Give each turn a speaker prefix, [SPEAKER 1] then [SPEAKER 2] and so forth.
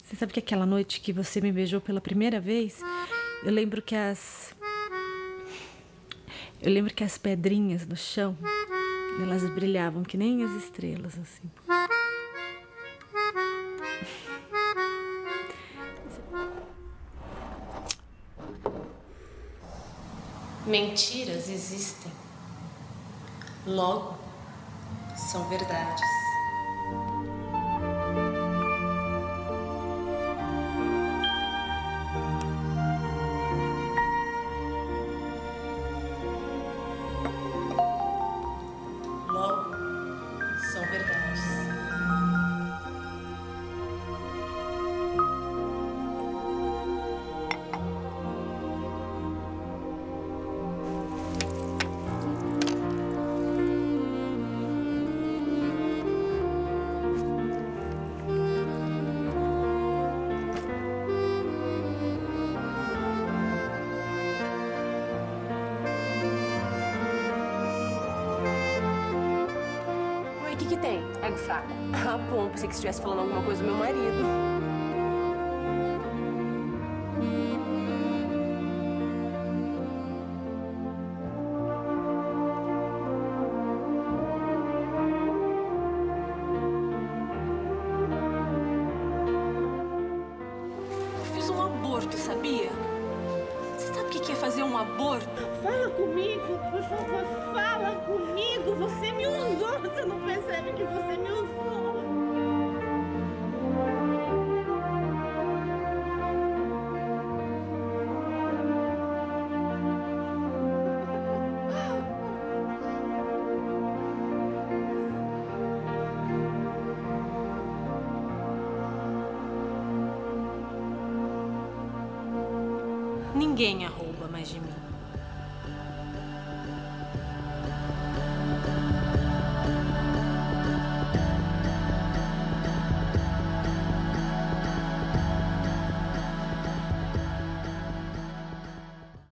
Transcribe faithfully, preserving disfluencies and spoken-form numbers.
[SPEAKER 1] Você sabe que aquela noite que você me beijou pela primeira vez, eu lembro que as... Eu lembro que as pedrinhas no chão, elas brilhavam que nem as estrelas, assim.
[SPEAKER 2] Mentiras existem. Logo, são verdades. Logo, são verdades.
[SPEAKER 3] O que que tem? Ego fraco. Ah, bom, pensei que estivesse falando alguma coisa do meu marido. Eu fiz um aborto, sabia? Você sabe o que é fazer um aborto?
[SPEAKER 4] Fala comigo, por favor, fala comigo. Você me usou, você não percebe que você me usou.
[SPEAKER 2] Ninguém arrouba mais de mim.